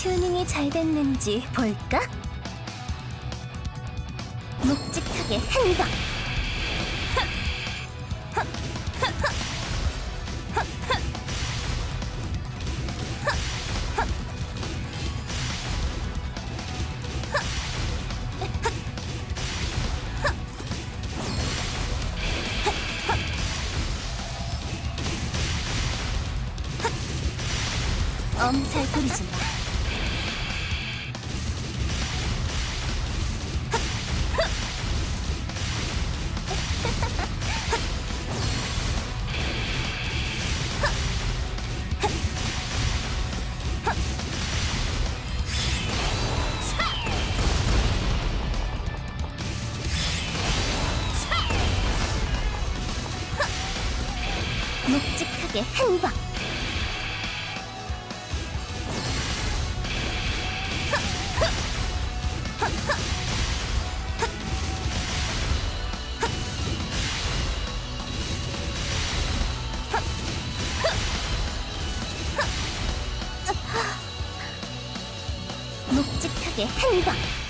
튜닝이 잘 됐는지 볼까? 묵직하게 한 방! 엄살 부리지 마. 묵직하게 한 방! 묵직하게 한 방!